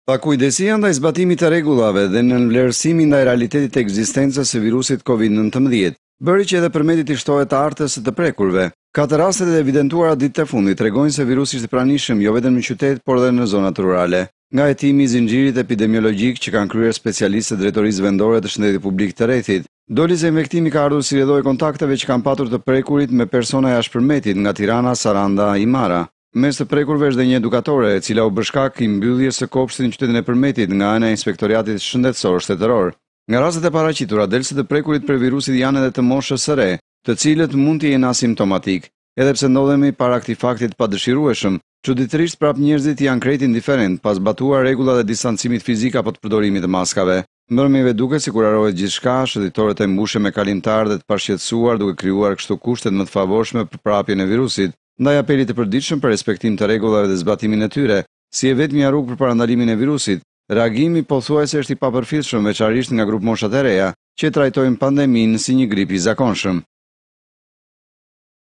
Pakujdesia ndaj zbatimit të rregullave dhe në vlerësimin ndaj realitetit të ekzistencës së virusit COVID-19 bëri që edhe përmendit i shtohet të artës së të prekurve. Katër rastet e evidentuara ditët e fundit tregojnë se virusi ishte pranishëm jo vetëm në qytet, por edhe në zonat rurale. Nga hetimi i zinxhirit epidemiologjik që kanë kryer specialistët e drejtorisë vendore të shëndetit publik të Rrethit, doli se infektimi ka ardhur si rrjedhoi kontakteve që kanë patur të prekurit me persona jashtë përmetit nga Tirana, Saranda, Imara. Mes të prekurve është dhe një edukatore, e cila u bë shkak i mbylljes së kopshtit në qytetin e përmetit nga ana e Inspektoriatit Shëndetësor Shtetëror. Nga rastet e paraqitura, delse të prekurit për virusit janë edhe të moshës së re, të cilët mund të jenë asimptomatik. Edhe pse ndodhemi para këtij fakti të padëshirueshëm, çuditërisht prap njerëzit janë krejt indiferent pas zbatuar rregullat e distancimit fizik apo të përdorimit të maskave. Mbrëmjeve duket sikur harohet gjithçka, shëtitorët e mbushën me kalimtar dhe të pashqetësuar duke krijuar kështu kushtet më të favorshme për prapjen e virusit. Ndaj apelit të përditshëm për respektim të rregullave dhe zbatimin e tyre, si e vetmja rrugë për parandalimin e virusit, reagimi pothuajse është i papërfillshëm, veçanërisht nga grup moshat e reja, që trajtojnë pandeminë si një grip i zakonshëm.